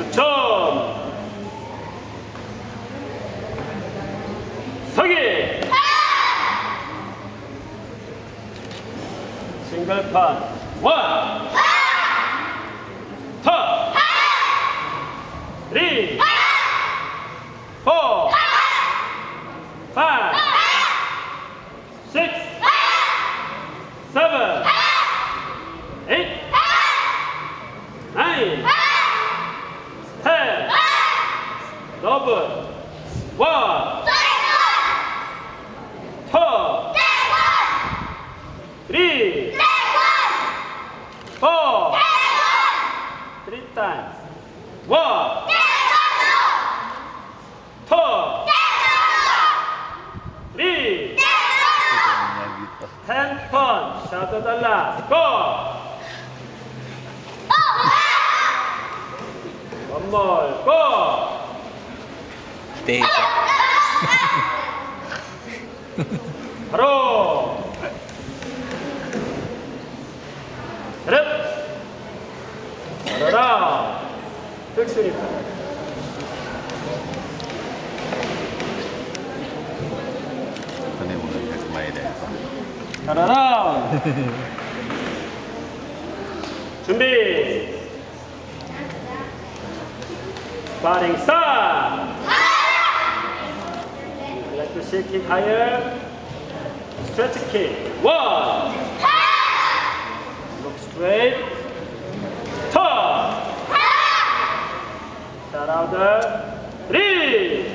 6점. 서기. 싱글 판. 1. 턴. 3. 4. 5. 6. 7. 8. 9. 10. 더블. 1. 턴. 3. 4. 3 times. 1. 턴. 3. 10 번. 샤도 달라. 고. One more. Go. Stay. 바로. 랩. 바라라. 특수니까. 전에 오늘 말에 대해서. 바라라. 준비. Sparring start. Like to shake kick higher. Stretch kick. 1. Look straight. Turn. Start out there. 3.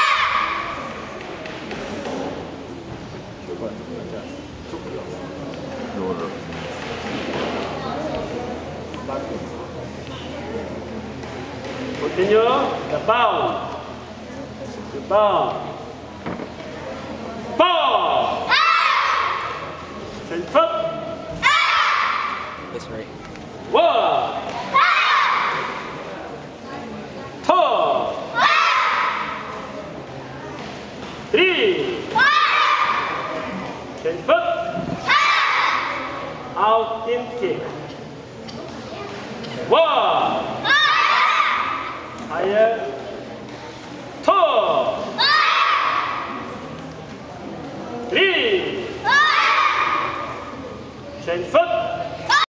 Continue the bound. The bound. 4. Change foot. That's right. 1. 2. 3. Change foot. Out in kick. 1.